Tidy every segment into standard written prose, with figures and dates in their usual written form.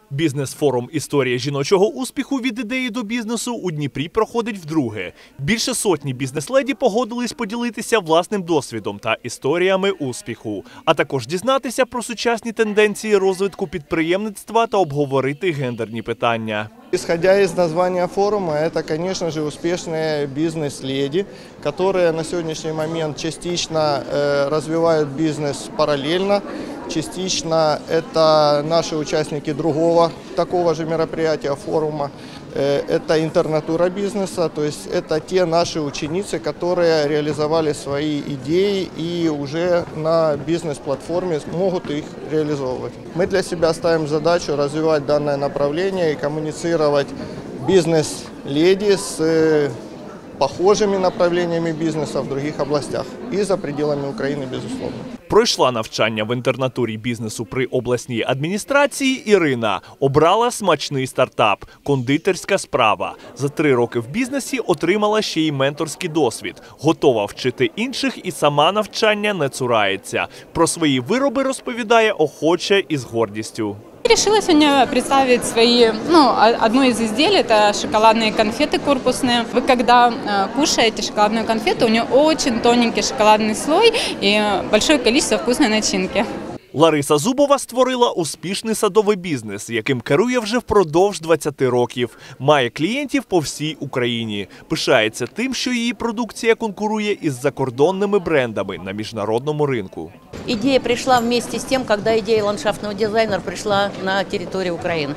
Бізнес-форум «Історія жіночого успіху від ідеї до бізнесу» у Дніпрі проходить вдруге. Більше сотні бізнес-леді погодились поділитися власним досвідом та історіями успіху, а також дізнатися про сучасні тенденції розвитку підприємництва та обговорити гендерні питання. Исходя из названия форума, это, конечно же, успешные бизнес-леди, которые на сегодняшний момент частично развивают бизнес параллельно, частично это наши участники другого такого же мероприятия, форума. Это интернатура бизнеса, то есть это те наши ученицы, которые реализовали свои идеи и уже на бизнес-платформе могут их реализовывать. Мы для себя ставим задачу развивать данное направление и коммуницировать бизнес-леди с похожими направлениями бизнеса в других областях и за пределами Украины, безусловно. Пройшла навчання в інтернатурі бізнесу при обласній адміністрації Ірина. Обрала смачний стартап – кондитерська справа. За 3 роки в бізнесі отримала ще й менторський досвід. Готова вчити інших і сама навчання не цурається. Про свої вироби розповідає охоче і з гордістю. Решила сегодня представить одно из изделий, это шоколадные конфеты корпусные. Вы когда кушаете шоколадную конфету, у нее очень тоненький шоколадный слой и большое количество вкусной начинки. Лариса Зубова створила успішний садовий бізнес, яким керує вже впродовж 20 років. Має клієнтів по всій Україні. Пишається тим, що її продукція конкурує із закордонними брендами на міжнародному ринку. Идея пришла вместе с тем, когда идея ландшафтного дизайнера пришла на территорию Украины.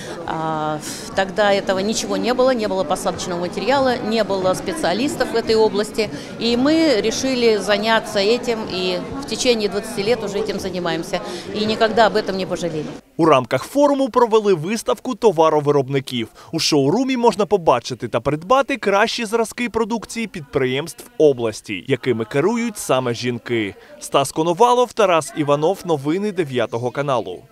Тогда этого ничего не было посадочного материала, не было специалистов в этой области. И мы решили заняться этим, и в течение 20 лет уже этим занимаемся. И никогда об этом не пожалели. У рамках форуму провели виставку товаровиробників. У шоурумі можна побачити та придбати кращі зразки продукції підприємств області, якими керують саме жінки. Стас Коновалов, Тарас Іванов. Новини 9 каналу.